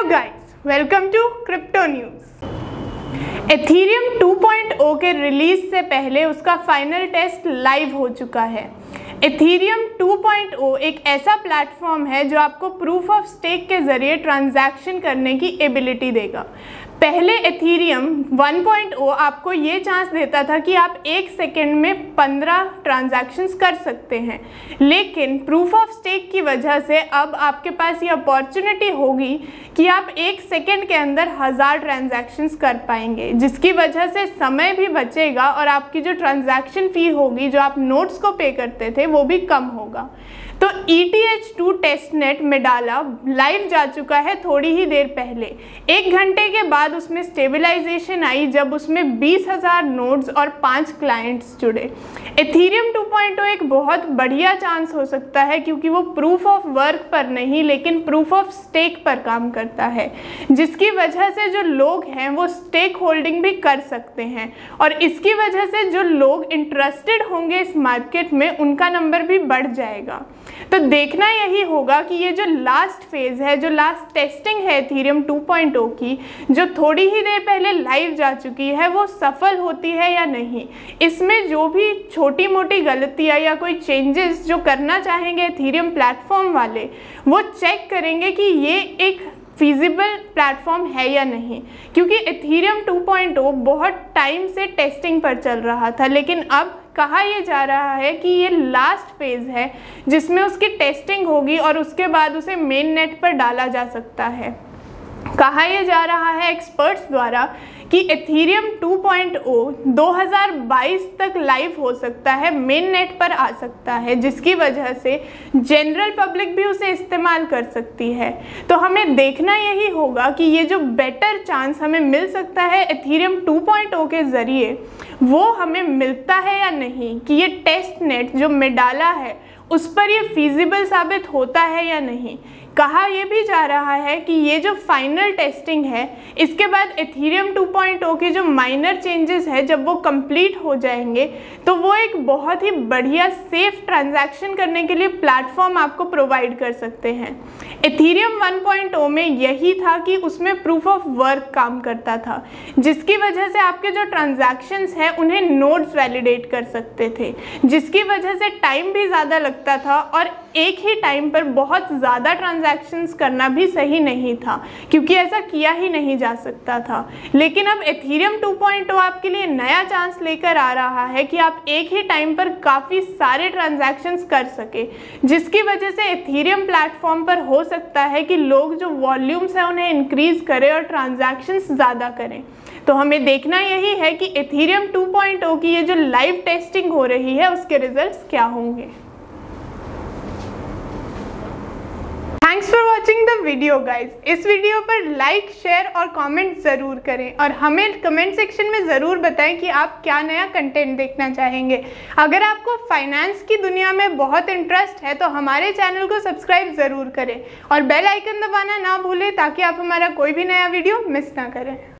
guys, welcome to Crypto News। Ethereum 2.0 के release से पहले उसका फाइनल टेस्ट लाइव हो चुका है। एथीरियम 2.0 एक ऐसा प्लेटफॉर्म है जो आपको प्रूफ ऑफ स्टेक के जरिए ट्रांजैक्शन करने की एबिलिटी देगा। पहले एथीरियम 1.0 आपको ये चांस देता था कि आप एक सेकेंड में 15 ट्रांजैक्शंस कर सकते हैं, लेकिन प्रूफ ऑफ स्टेक की वजह से अब आपके पास ये अपॉर्चुनिटी होगी कि आप एक सेकेंड के अंदर 1000 ट्रांजैक्शंस कर पाएंगे, जिसकी वजह से समय भी बचेगा और आपकी जो ट्रांजैक्शन फ़ी होगी जो आप नोड्स को पे करते थे वो भी कम होगा। तो ETH2 टेस्टनेट मेडाला लाइव जा चुका है थोड़ी ही देर पहले। 1 घंटे के बाद उसमें स्टेबलाइजेशन आई जब उसमें 20,000 नोड्स और 5 क्लाइंट्स जुड़े। एथीरियम 2.0 एक बहुत बढ़िया चांस हो सकता है क्योंकि वो प्रूफ ऑफ वर्क पर नहीं लेकिन प्रूफ ऑफ स्टेक पर काम करता है, जिसकी वजह से जो लोग हैं वो स्टेक होल्डिंग भी कर सकते हैं और इसकी वजह से जो लोग इंटरेस्टेड होंगे इस मार्केट में उनका नंबर भी बढ़ जाएगा। तो देखना यही होगा कि ये जो लास्ट फेज है, जो लास्ट टेस्टिंग है एथीरियम 2.0 की, जो थोड़ी ही देर पहले लाइव जा चुकी है, वो सफल होती है या नहीं। इसमें जो भी छोटी मोटी गलतियाँ या कोई चेंजेस जो करना चाहेंगे एथीरियम प्लेटफॉर्म वाले, वो चेक करेंगे कि ये एक फीजिबल प्लेटफॉर्म है या नहीं, क्योंकि एथीरियम 2.0 बहुत टाइम से टेस्टिंग पर चल रहा था, लेकिन अब कहा यह जा रहा है कि ये लास्ट फेज़ है जिसमें उसकी टेस्टिंग होगी और उसके बाद उसे मेन नेट पर डाला जा सकता है। कहा यह जा रहा है एक्सपर्ट्स द्वारा कि एथीरियम 2.0 2022 तक लाइव हो सकता है, मेन नेट पर आ सकता है, जिसकी वजह से जनरल पब्लिक भी उसे इस्तेमाल कर सकती है। तो हमें देखना यही होगा कि ये जो बेटर चांस हमें मिल सकता है एथीरियम 2.0 के ज़रिए, वो हमें मिलता है या नहीं, कि ये टेस्ट नेट जो मेडाला है उस पर ये फीजिबल साबित होता है या नहीं। कहा यह भी जा रहा है कि ये जो फाइनल टेस्टिंग है इसके बाद एथीरियम 2.0 के जो माइनर चेंजेस है जब वो कंप्लीट हो जाएंगे तो वो एक बहुत ही बढ़िया सेफ ट्रांजैक्शन करने के लिए प्लेटफॉर्म आपको प्रोवाइड कर सकते हैं। एथीरियम 1.0 में यही था कि उसमें प्रूफ ऑफ वर्क काम करता था, जिसकी वजह से आपके जो ट्रांजैक्शंस हैं उन्हें नोड्स वैलिडेट कर सकते थे, जिसकी वजह से टाइम भी ज़्यादा लगता था और एक ही टाइम पर बहुत ज़्यादा ट्रांजैक्शंस करना भी सही नहीं था, क्योंकि ऐसा किया ही नहीं जा सकता था। लेकिन अब एथीरियम 2.0 आपके लिए नया चांस लेकर आ रहा है कि आप एक ही टाइम पर काफ़ी सारे ट्रांजैक्शंस कर सके, जिसकी वजह से एथीरियम प्लेटफॉर्म पर हो सकता है कि लोग जो वॉल्यूम्स हैं उन्हें इंक्रीज़ करें और ट्रांजैक्शंस ज़्यादा करें। तो हमें देखना यही है कि एथीरियम 2.0 की ये जो लाइव टेस्टिंग हो रही है उसके रिजल्ट्स क्या होंगे। Thanks for watching the video guys. इस वीडियो पर लाइक, शेयर और कमेंट ज़रूर करें और हमें कमेंट सेक्शन में ज़रूर बताएं कि आप क्या नया कंटेंट देखना चाहेंगे। अगर आपको फाइनेंस की दुनिया में बहुत इंटरेस्ट है तो हमारे चैनल को सब्सक्राइब ज़रूर करें और बेल आइकन दबाना ना भूलें ताकि आप हमारा कोई भी नया वीडियो मिस ना करें।